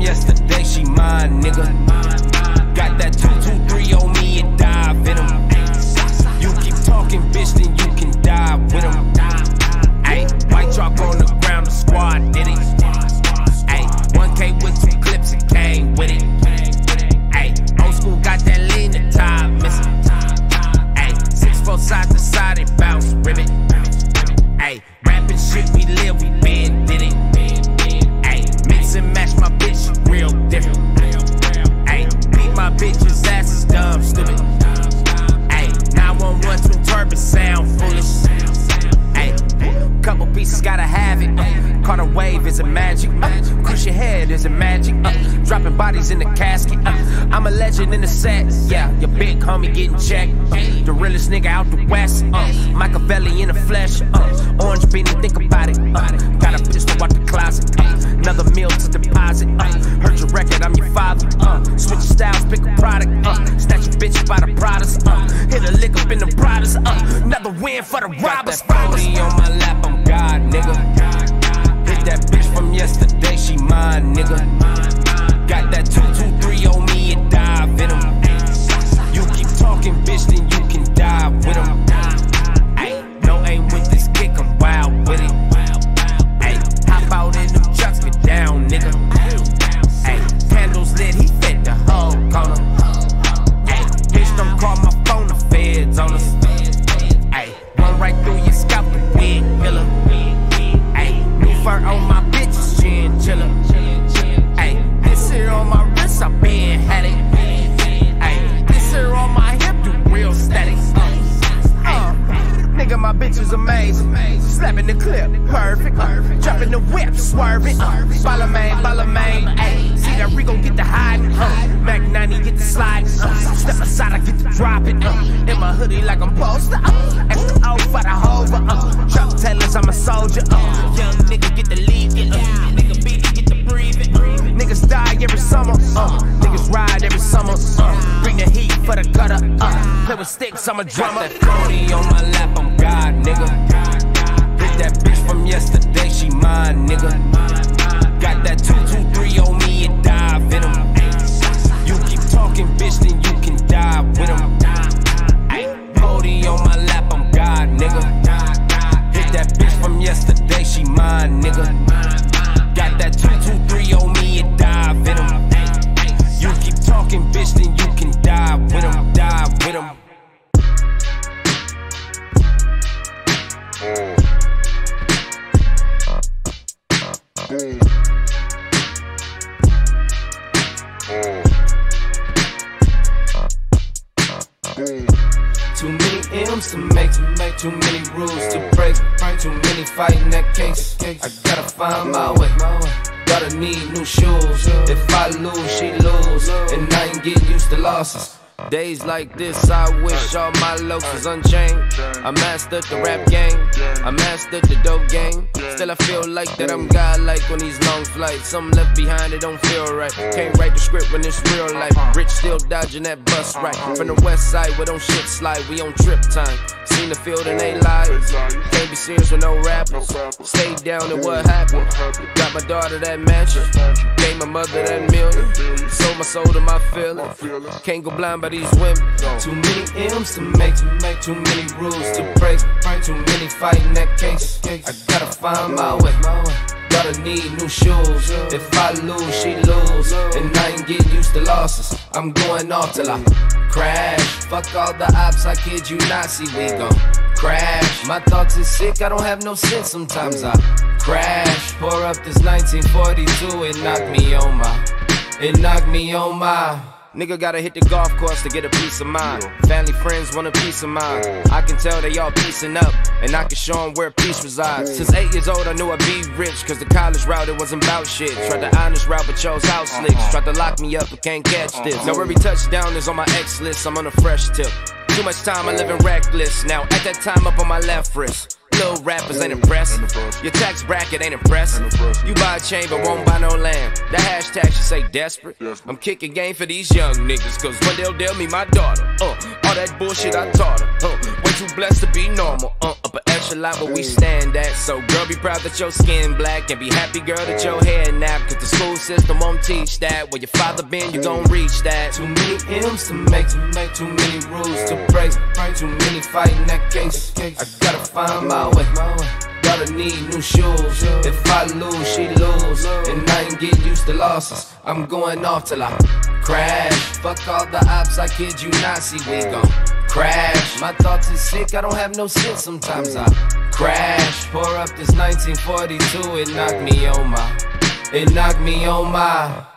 yesterday, she mine, nigga. Got that 223 on me and dive in 'em. You keep talking, bitch, then you can die with 'em. Ayy, white chalk on the ground, the squad did it. Ayy, 1K with 2 clips, it came with it. Ayy, old school got that lean, the tie missing. Ayy, 6-4 side to side, it bounce, ribbit. Ayy, rapping shit, we live, we been did it. Ayy, mix and match my bitch, real different. Ayy, beat my bitch's ass is dumb, stupid. Ayy, 911 twin turbo sound foolish. Ayy, couple pieces gotta have it. Caught a wave, is it magic? Crush your head, is it magic? Dropping bodies in the casket. I'm a legend in the set. Yeah, your big homie getting checked. The realest nigga out the west. Machiavelli in the flesh. Orange beanie, think about it. Got a pistol out the closet. Another meal to deposit. Heard your record, I'm your father. Switch your styles, pick a product. Snatch your bitch by the Pradas. Hit a lick up in the Pradas. Another win for the robbers. Got that 40 on my lap, I'm God, nigga. Hit that bitch from yesterday, she mine, nigga. Got that 223 on me and dive in 'em. You keep talking, bitch, then you can die with 'em. Ayy, no aim with this kick, I'm wild with it. Ayy, hop out in them trucks, get down, nigga. Ayy, candles lit, he fed the whole corner. Ayy, bitch, don't call my phone, the feds on us. Ayy, run right through your scalp, the wig killer. Ayy, new fur on my bitches, chinchilla. Ayy, this here on my wrist, I been had it. Ayy, this here on my hip, do real static. Nigga, my bitch is amazing. Slapping the clip, perfect. Dropping the whip, swerving. Ballerman, ayy. See that Rico get the hiding. Mac 90 get the sliding. Step aside, I get the dropping. In my hoodie like I'm posted. Extra O for the hover. Chuck Taylors, I'm a soldier. Young nigga get the lead. Nigga beat it, get the breathing. Niggas die every summer. Niggas ride every summer. Bring the heat for the gutter. Play with sticks, I'm a drummer. Got that 40 on my lap, I'm God, nigga. Hit that bitch from yesterday, she mine, nigga. Got that 223 on me and dive in 'em. You keep talking, bitch, then you can die with 'em. Ayy, 40 on my lap, I'm God, nigga. Hit that bitch from yesterday, she mine, nigga. Got that 223 on me and dive in 'em. You keep talking, bitch, then you can die with 'em, die with 'em. Too many M's to make, too many rules to break, too many fighting that case. I gotta find my way. Gotta need new shoes. If I lose, she lose, and I ain't get used to losses. Days like this, I wish all my locs was unchained. I mastered the rap game, I mastered the dope game. Still I feel like that I'm godlike on these long flights. Something left behind, it don't feel right. Can't write the script when it's real life. Rich still dodging that bus right. From the west side where don't shit slide, we on trip time. Seen the field and they lied. Can't be serious with no rappers. Stayed down and what happened? Got my daughter that mansion, gave my mother that million. Sold my soul to my feelings. Can't go blind by these women. Too many M's to make, too many rules to break, too many fighting that case. I gotta find my way. Gotta need new shoes. If I lose, she lose, and I ain't get used to losses. I'm going off till I crash. Fuck all the ops, I kid you not. See, we gon' crash. My thoughts is sick, I don't have no sense. Sometimes I crash. Pour up this 1942, it knocked me on my. Nigga gotta hit the golf course to get a peace of mind. Family, friends want a piece of mind. I can tell they all piecing up, and I can show them where peace resides. Since 8 years old I knew I'd be rich, cause the college route it wasn't about shit. Tried the honest route but chose house slicks. Tried to lock me up but can't catch this. Now every touchdown is on my X list, I'm on a fresh tip. Too much time I living reckless. Now at that time up on my left wrist. Little rappers ain't impressed. Your tax bracket ain't impressive. You buy a chain but won't buy no land. The hashtag should say desperate. I'm kicking game for these young niggas, cause one day they'll me my daughter. All that bullshit I taught her. Way too blessed to be normal. Upper echelon. nonchalant where we stand at. So girl, be proud that your skin black, and be happy, girl, that your hair napped. Cause the school system won't teach that. Where your father been, you gon' reach that. Too many M's to make, too many rules to break, too many fighting that case. I gotta find my way. Gotta need new shoes. If I lose, she lose. And I ain't get used to losses. I'm going off till I crash. Fuck all the ops, I kid you not. See, we gon' crash. My thoughts is sick, I don't have no sense. Sometimes I crash. Pour up this 1942, it knocked me on my